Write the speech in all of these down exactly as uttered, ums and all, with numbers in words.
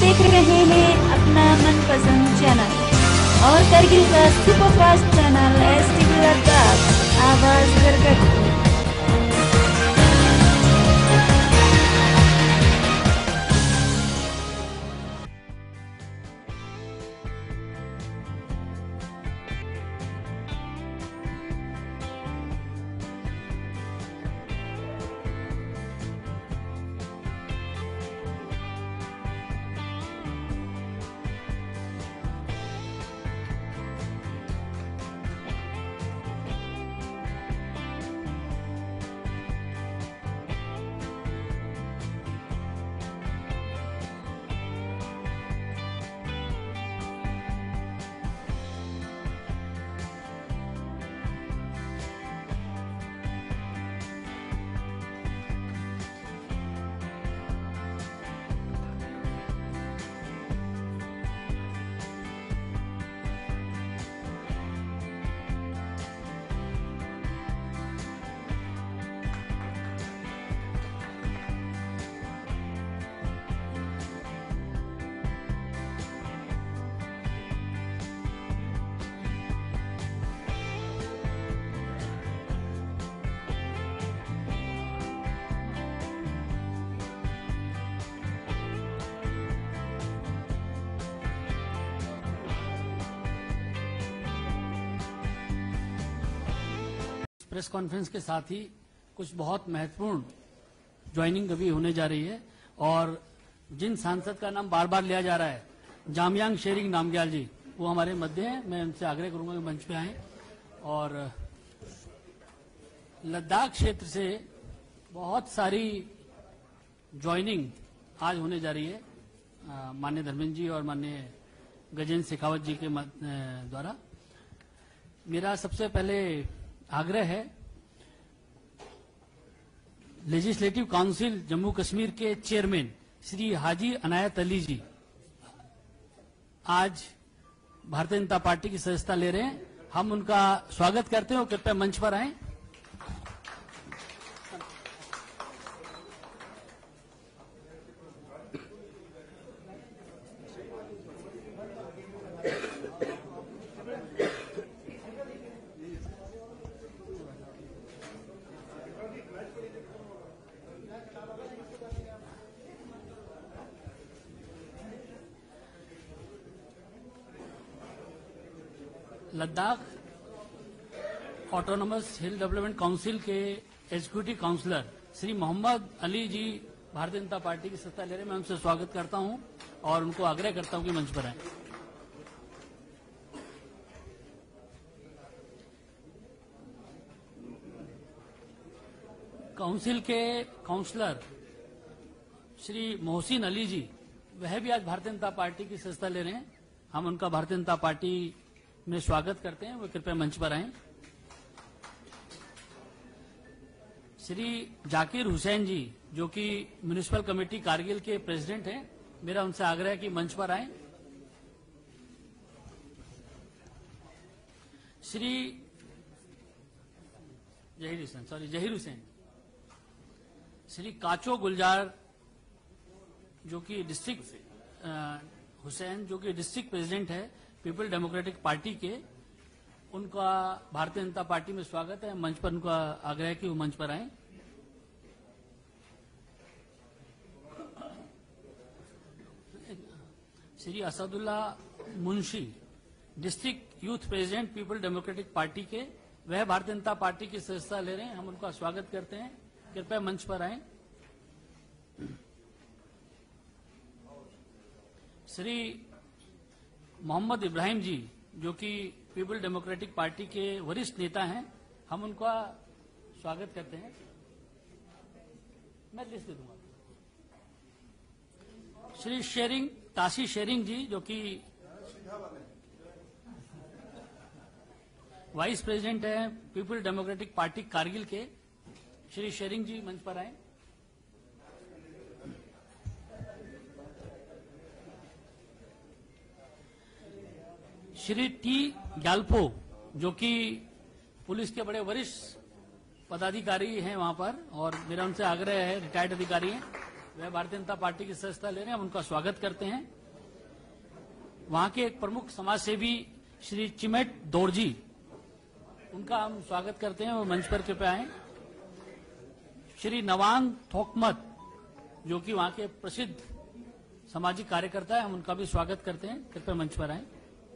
देख रहे हैं अपना मनपसंद चैनल और करगिल का superfast channel S TV Ladakh, आवाज गरगट। प्रेस कॉन्फ्रेंस के साथ ही कुछ बहुत महत्वपूर्ण ज्वाइनिंग अभी होने जा रही है और जिन सांसद का नाम बार बार लिया जा रहा है, जामयांग शेरिंग नामग्याल जी, वो हमारे मध्य हैं। मैं उनसे आग्रह करूंगा कि मंच पे आएं। और लद्दाख क्षेत्र से बहुत सारी ज्वाइनिंग आज होने जा रही है माननीय धर्मेंद्र जी और माननीय गजेंद्र शेखावत जी के द्वारा। मेरा सबसे पहले आग्रह है, लेजिस्लेटिव काउंसिल जम्मू कश्मीर के चेयरमैन श्री हाजी अनायत अली जी आज भारतीय जनता पार्टी की सदस्यता ले रहे हैं। हम उनका स्वागत करते हैं और कृपया मंच पर आएं। Ladakh autonomous hill development council के executive councillor Shri Mohammad Ali ji Bharatiya Janata party की सत्ता ले रहे हैं। मैं उनसे स्वागत करता हूं और उनको आग्रह करता हूं कि मंच पर आएं। काउंसिल के काउंसलर श्री मोहसिन अली जी, वह भी आज भारतीय जनता पार्टी की सदस्यता ले रहे हैं। हम उनका भारतीय जनता पार्टी में स्वागत करते हैं। वो कृपया मंच पर आएं। श्री जाकिर हुसैन जी, जो कि म्युनिसिपल कमेटी कारगिल के प्रेसिडेंट हैं, मेरा उनसे आग्रह है कि मंच पर आएं। श्री जहीर हुसैन सॉरी जहीर हुसैन श्री काचो गुलजार, जो कि डिस्ट्रिक्ट हुसैन जो कि डिस्ट्रिक्ट प्रेसिडेंट है पीपल डेमोक्रेटिक पार्टी के, उनका भारतीय जनता पार्टी में स्वागत है। मंच पर उनका आग्रह है कि वो मंच पर आएं। Shri Asadullah Munshi, district youth president people democratic party के, वह भारतीय जनता पार्टी की सदस्यता ले रहे हैं। हम उनका स्वागत करते हैं। कृपया मंच पर आएं। श्री मोहम्मद इब्राहिम जी, जो कि पीपल डेमोक्रेटिक पार्टी के वरिष्ठ नेता हैं, हम उनका स्वागत करते हैं। मैं लिस्ट दे दूंगा। श्री शेरिंग ताशी शेरिंग जी, जो कि वाइस प्रेसिडेंट हैं पीपल डेमोक्रेटिक पार्टी कारगिल के, श्री शेरिंग जी मंच पर आए। श्री टी ग्याल्पो, जो कि पुलिस के बड़े वरिष्ठ पदाधिकारी हैं वहां पर, और मेरा उनसे आग्रह है, रिटायर्ड अधिकारी हैं, वह भारतीय जनता पार्टी की सदस्यता ले रहे हैं, हम उनका स्वागत करते हैं। वहां के एक प्रमुख समाज सेवी श्री चिमेट दोरजी, उनका हम स्वागत करते हैं, वो मंच पर कृपया आए। श्री नवांग थोकमत, जो कि वहां के प्रसिद्ध सामाजिक कार्यकर्ता है, हम उनका भी स्वागत करते हैं, कृपया मंच पर आए।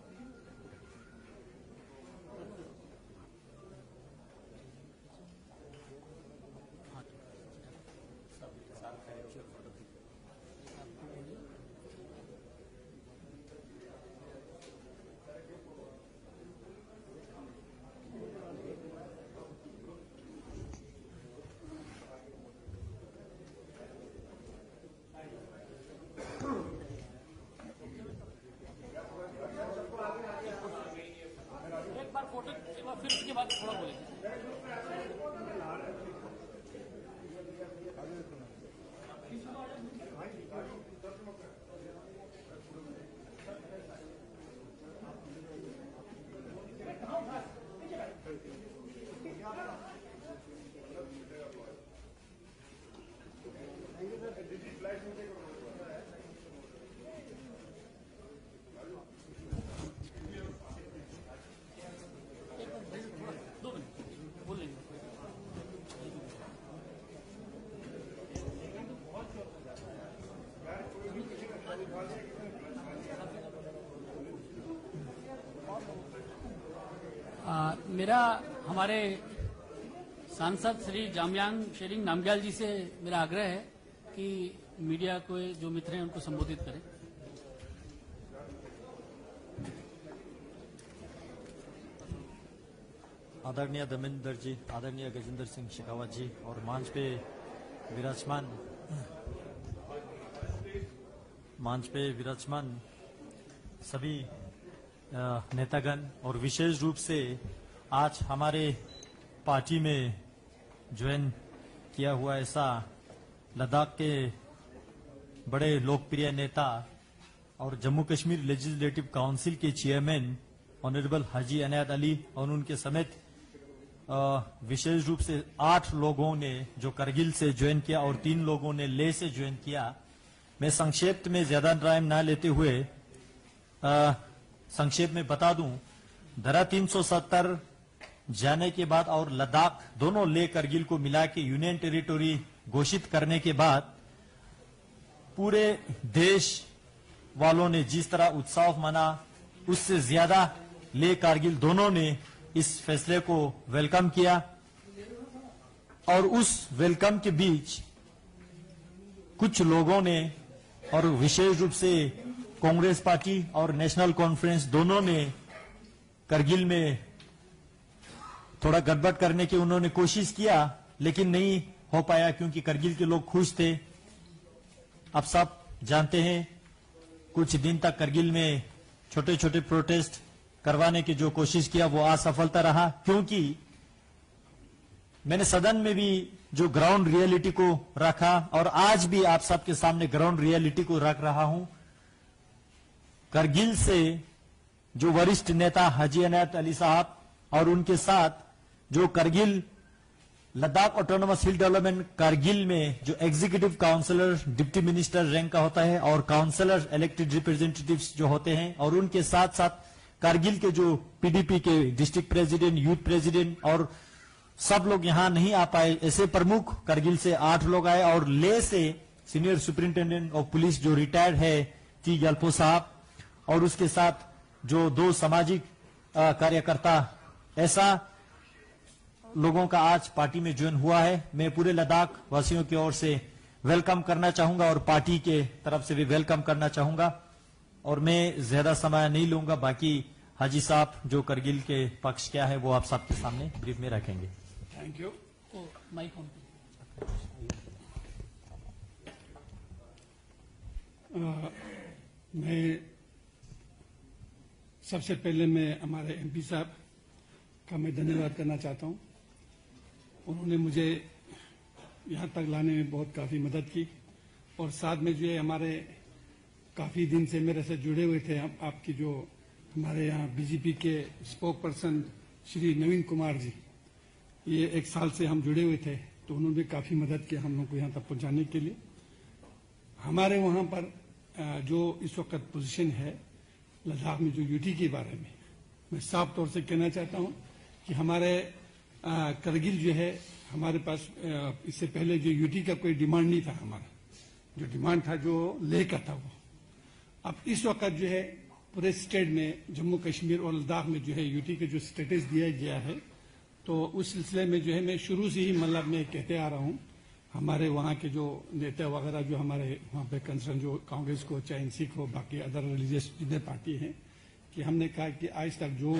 फिर उसके बाद थोड़ा बोलेंगे। आ, मेरा हमारे सांसद श्री जामयांग शेरिंग नामग्याल जी से मेरा आग्रह है कि मीडिया को जो मित्र हैं उनको संबोधित करें। आदरणीय धर्मेंद्र जी, आदरणीय गजेंद्र सिंह शेखावत जी और मंच पे विराजमान मंच पे विराजमान सभी नेतागण और विशेष रूप से आज हमारे पार्टी में ज्वाइन किया हुआ ऐसा लद्दाख के बड़े लोकप्रिय नेता और जम्मू कश्मीर लेजिस्लेटिव काउंसिल के चेयरमैन ऑनरेबल हाजी अनायत अली और उनके समेत विशेष रूप से आठ लोगों ने जो करगिल से ज्वाइन किया और तीन लोगों ने लेह से ज्वाइन किया। मैं संक्षेप में ज्यादा टाइम ना लेते हुए आ, संक्षेप में बता दूं, धारा तीन सौ सत्तर जाने के बाद और लद्दाख दोनों लेह करगिल को मिला के यूनियन टेरिटोरी घोषित करने के बाद पूरे देश वालों ने जिस तरह उत्सव मना, उससे ज्यादा लेह कारगिल दोनों ने इस फैसले को वेलकम किया। और उस वेलकम के बीच कुछ लोगों ने और विशेष रूप से कांग्रेस पार्टी और नेशनल कॉन्फ्रेंस दोनों ने करगिल में थोड़ा गड़बड़ करने की उन्होंने कोशिश किया, लेकिन नहीं हो पाया क्योंकि करगिल के लोग खुश थे। आप सब जानते हैं कुछ दिन तक करगिल में छोटे छोटे प्रोटेस्ट करवाने की जो कोशिश किया वो असफलता रहा, क्योंकि मैंने सदन में भी जो ग्राउंड रियलिटी को रखा और आज भी आप सबके सामने ग्राउंड रियलिटी को रख रहा हूं। करगिल से जो वरिष्ठ नेता हाजी अनायत अली साहब और उनके साथ जो Kargil Ladakh autonomous hill development Kargil में जो executive councillor deputy minister rank का होता है और काउंसलर इलेक्टेड रिप्रेजेंटेटिव्स जो होते हैं, और उनके साथ साथ करगिल के जो पीडीपी के डिस्ट्रिक्ट प्रेसिडेंट, यूथ प्रेसिडेंट और सब लोग यहां नहीं आ पाए। ऐसे प्रमुख करगिल से आठ लोग आए और लेह से सीनियर सुपरिंटेंडेंट ऑफ पुलिस जो रिटायर्ड है टी गल्पो साहब और उसके साथ जो दो सामाजिक कार्यकर्ता, ऐसा लोगों का आज पार्टी में ज्वाइन हुआ है। मैं पूरे लद्दाख वासियों की ओर से वेलकम करना चाहूंगा और पार्टी के तरफ से भी वेलकम करना चाहूंगा। और मैं ज्यादा समय नहीं लूंगा, बाकी हाजी साहब जो करगिल के पक्ष क्या है वो आप सबके सामने ब्रीफ में रखेंगे। Thank you. Mike on. मैं सबसे पहले मैं हमारे एमपी साहब का मैं धन्यवाद करना चाहता हूं। उन्होंने मुझे यहां तक लाने में बहुत काफी मदद की और साथ में जो है हमारे काफी दिन से मेरे से जुड़े हुए थे आप, आपकी जो हमारे यहाँ बीजेपी के स्पोक पर्सन श्री नवीन कुमार जी, ये एक साल से हम जुड़े हुए थे, तो उन्होंने भी काफी मदद की हम लोग को यहाँ तक पहुंचाने के लिए। हमारे वहाँ पर जो इस वक्त पोजीशन है लद्दाख में जो यूटी के बारे में मैं साफ तौर से कहना चाहता हूँ कि हमारे करगिल जो है हमारे पास इससे पहले जो यूटी का कोई डिमांड नहीं था। हमारा जो डिमांड था जो ले का था वो अब इस वक्त जो है पूरे स्टेट में जम्मू कश्मीर और लद्दाख में जो है यूटी का जो स्टेटस दिया गया है, तो उस सिलसिले में जो है मैं शुरू से ही मतलब मैं कहते आ रहा हूँ हमारे वहाँ के जो नेता वगैरह जो हमारे वहाँ पे कंसर्न जो कांग्रेस को चाहे सिख हो बाकी अदर रिलीजियस जितने पार्टी हैं कि हमने कहा कि आज तक जो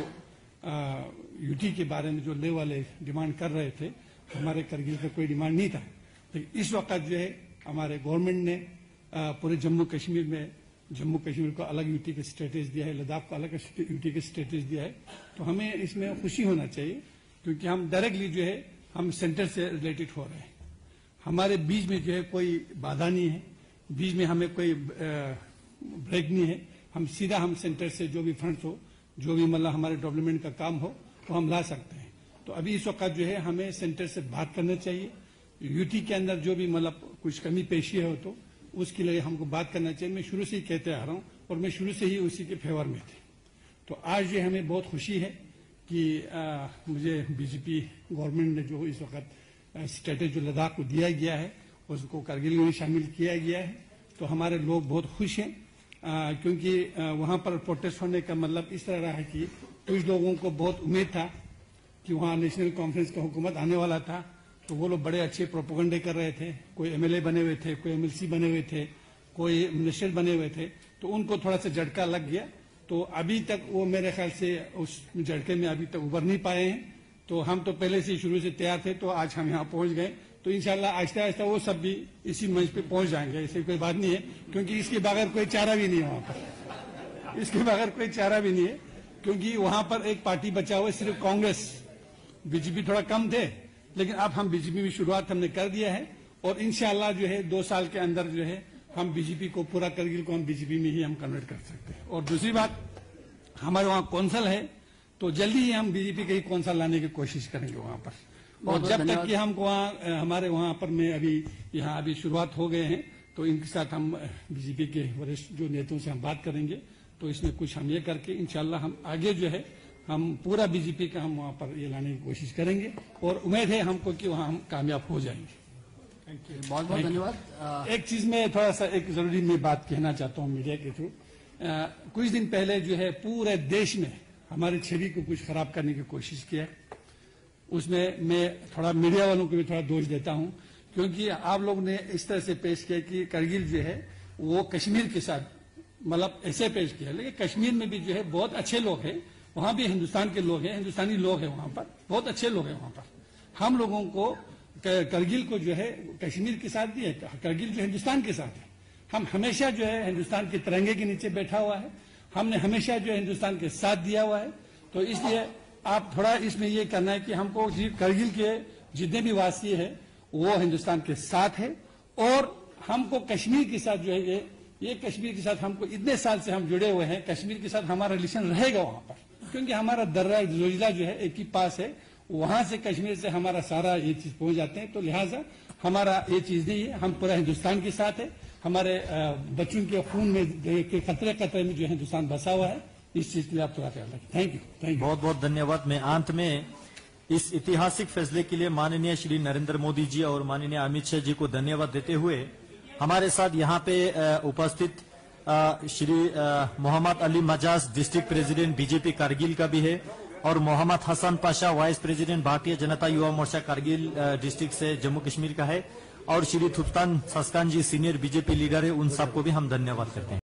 यूटी के बारे में जो ले वाले डिमांड कर रहे थे हमारे करगिल का कोई डिमांड नहीं था। लेकिन इस वक्त जो है हमारे गवर्नमेंट ने आ, पूरे जम्मू कश्मीर में जम्मू कश्मीर को अलग यूटी का स्टेटस दिया है, लद्दाख को अलग यूटी का स्टेटस दिया है। तो हमें इसमें खुशी होना चाहिए क्योंकि हम डायरेक्टली जो है हम सेंटर से रिलेटेड हो रहे हैं। हमारे बीच में जो है कोई बाधा नहीं है, बीच में हमें कोई ब्रेक नहीं है। हम सीधा हम सेंटर से जो भी फंड्स हो जो भी मतलब हमारे डेवलपमेंट का काम हो वो हम ला सकते हैं। तो अभी इस वक्त जो है हमें सेंटर से बात करना चाहिए। यूटी के अंदर जो भी मतलब कुछ कमी पेशी है तो उसके लिए हमको बात करना चाहिए। मैं शुरू से ही कहते आ रहा हूँ और मैं शुरू से ही उसी के फेवर में थे। तो आज ये हमें बहुत खुशी है कि आ, मुझे बीजेपी गवर्नमेंट ने जो इस वक्त स्टेटस जो लद्दाख को दिया गया है उसको करगिल में शामिल किया गया है। तो हमारे लोग बहुत खुश हैं आ, क्योंकि वहाँ पर प्रोटेस्ट होने का मतलब इस तरह रहा है कि कुछ लोगों को बहुत उम्मीद था कि वहाँ नेशनल कॉन्फ्रेंस का हुकूमत आने वाला था, तो वो लोग बड़े अच्छे प्रोपोगंडे कर रहे थे। कोई एमएलए बने हुए थे, कोई एमएलसी बने हुए थे, कोई मिनिस्टर बने हुए थे, तो उनको थोड़ा सा झटका लग गया। तो अभी तक वो मेरे ख्याल से उस झटके में अभी तक उभर नहीं पाए हैं। तो हम तो पहले से शुरू से तैयार थे, तो आज हम यहाँ पहुंच गए। तो इंशाल्लाह आहिस्ता आहिस्ता वो सब भी इसी मंच पे पहुंच जाएंगे, ऐसी कोई बात नहीं है, क्योंकि इसके बगैर कोई चारा भी नहीं है वहां पर, इसके बगैर कोई चारा भी नहीं है। क्योंकि वहां पर एक पार्टी बचा हुआ है सिर्फ कांग्रेस, बीजेपी थोड़ा कम थे, लेकिन अब हम बीजेपी में शुरुआत हमने कर दिया है और इंशाल्लाह जो है दो साल के अंदर जो है हम बीजेपी को पूरा करगिल को हम बीजेपी में ही हम कन्वर्ट कर सकते हैं। और दूसरी बात हमारे वहाँ कौंसल है, तो जल्दी ही हम बीजेपी के ही कौंसल लाने की कोशिश करेंगे वहाँ पर। और जब तक कि हमको वहाँ हमारे वहाँ पर में अभी यहाँ अभी शुरुआत हो गए हैं, तो इनके साथ हम बीजेपी के वरिष्ठ जो नेताओं से हम बात करेंगे। तो इसमें कुछ हम ये करके इंशाल्लाह हम आगे जो है हम पूरा बीजेपी का हम वहाँ पर ये लाने की कोशिश करेंगे और उम्मीद है हमको कि वहाँ हम कामयाब हो जाएंगे। थैंक यू, बहुत बहुत धन्यवाद। एक चीज में थोड़ा सा एक जरूरी मैं बात कहना चाहता हूँ मीडिया के थ्रू। कुछ दिन पहले जो है पूरे देश में हमारी छवि को कुछ खराब करने की कोशिश किया है। उसमें मैं थोड़ा मीडिया वालों को भी थोड़ा दोष देता हूं, क्योंकि आप लोग ने इस तरह से पेश किया कि करगिल जो है वो कश्मीर के साथ मतलब ऐसे पेश किया, लेकिन कश्मीर में भी जो है बहुत अच्छे लोग हैं, वहां भी हिंदुस्तान के लोग हैं, हिंदुस्तानी लोग हैं, वहां पर बहुत अच्छे लोग हैं। वहां पर हम लोगों को करगिल को जो है कश्मीर के साथ भी है, करगिल जो हिंदुस्तान के साथ है। हम हमेशा जो है हिंदुस्तान के तिरंगे के नीचे बैठा हुआ है, हमने हमेशा जो है हिंदुस्तान के साथ दिया हुआ है। तो इसलिए आप थोड़ा इसमें ये करना है कि हमको करगिल के जितने भी वासी है वो हिंदुस्तान के साथ है और हमको कश्मीर के साथ जो है ये ये कश्मीर के साथ हमको इतने साल से हम जुड़े हुए हैं, कश्मीर के साथ हमारा रिलेशन रहेगा वहां पर, क्योंकि हमारा दर्रा जोजिला जो है एक ही पास है, वहां से कश्मीर से हमारा सारा ये चीज पहुंच जाते हैं। तो लिहाजा हमारा ये चीज नहीं है, हम पूरा हिंदुस्तान के साथ है। हमारे बच्चों के खून में खतरे खतरे में जो हिंदुस्तान बसा हुआ है, इस चीज के लिए आप थोड़ा ख्याल रखें। थैंक यू, थैंक यू, बहुत बहुत धन्यवाद। मैं अंत में इस ऐतिहासिक फैसले के लिए माननीय श्री नरेंद्र मोदी जी और माननीय अमित शाह जी को धन्यवाद देते हुए हमारे साथ यहाँ पे उपस्थित Shri Mohammad Ali Majaz district president BJP Kargil का भी है और Mohammad Hasan Pasha vice president Bharatiya Janata Yuva Morcha Kargil district से जम्मू कश्मीर का है और Shri Thuptan Saskan ji senior BJP leader है, उन सबको भी हम धन्यवाद करते हैं।